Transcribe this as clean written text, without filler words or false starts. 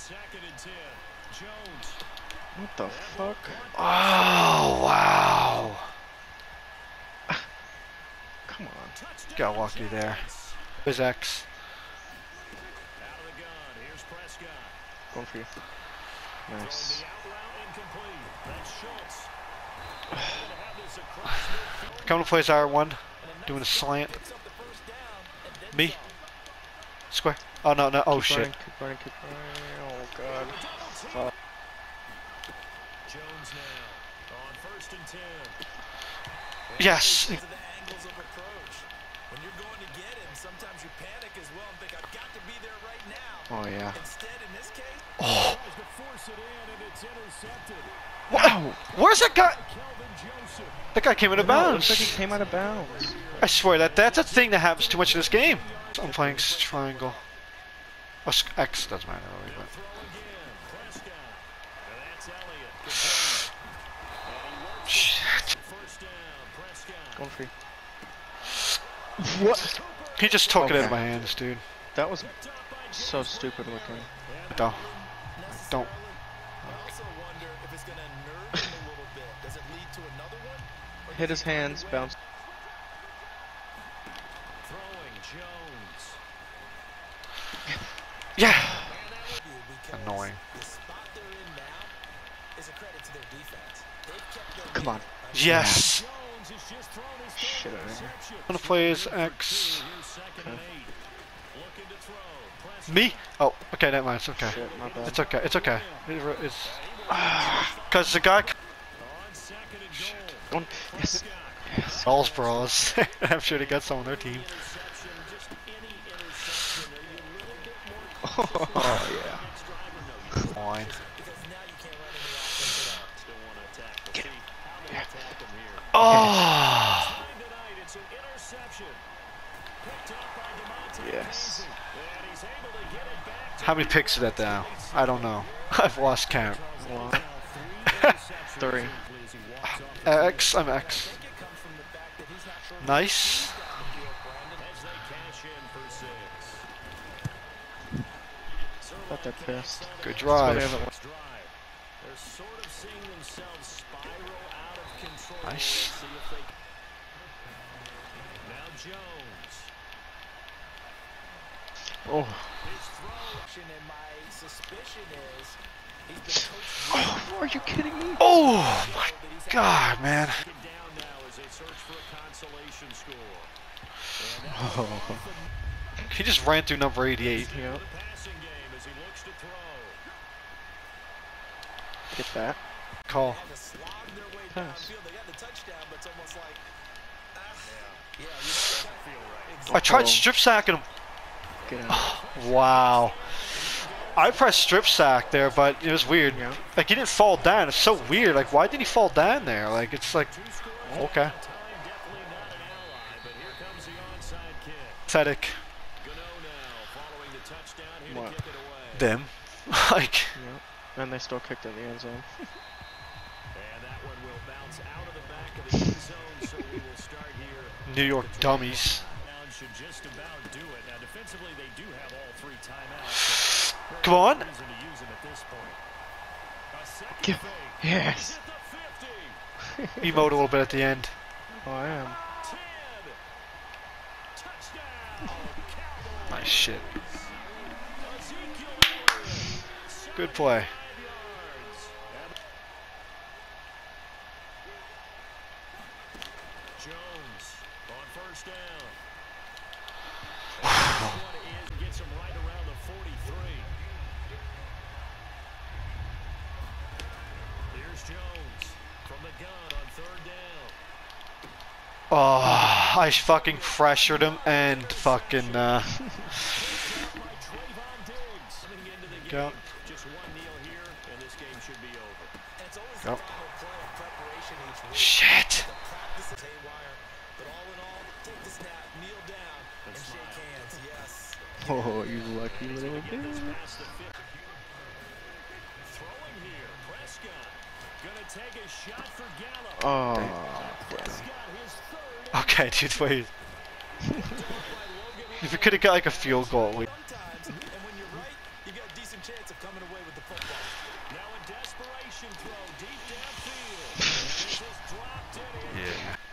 What the fuck? Oh, wow. Come on. Got lucky there. Where's X? Going for you. Nice. Coming to plays R1. Doing a slant. Me. Square. Oh, no, no. Oh, shit. Keep running. Oh, God. Fuck. Yes. Oh, yeah. Oh. Wow. Where's that guy? That guy came out of bounds. Looks like he came out of bounds. I swear that's a thing that happens too much in this game. I'm playing triangle. Oh, X doesn't matter really, but. Shit. Going for you. What? He just took it out of Okay. my hands, dude. That was so stupid looking. Don't. Don't. Hit his hands, bounce. Yeah. Annoying. Come on. Yes. Shit out of here. I'm gonna play as X. Okay. Me? Oh, okay, never mind. It's okay. Shit, my bad. It's okay. It's okay. It's because the guy. Going. Yes. Yes. Balls bros. I'm sure they got some on their team. Oh, yeah. Fine. Get him. Yeah. Oh. Yes. How many picks is that now? I don't know. I've lost count. 1, 3. X. I'm X. Nice. Thought they're pissed. Good That's why they drive. haven't won. Nice. Oh. Oh, are you kidding me? Oh my God, man. Oh. He just ran through number 88. Yep. Get that. Call. Pass. I tried Uh-oh. strip sacking him. Get out. Wow. I pressed strip sack there, but it was weird. Yeah. Like, he didn't fall down. It's so weird. Like, why did he fall down there? Like, it's like, okay. Pathetic. What? Them. Like, Yep. And they still kicked in the end zone. New York dummies. Come on. Give. Yes. Emote a little bit at the end. Oh, I am. Nice shit. Good play. Oh, I fucking pressured him and fucking go. Go. Shit. Oh, you lucky little bitch. Oh, damn. Okay, dude, wait. If we could have got like a field goal, we. Yeah.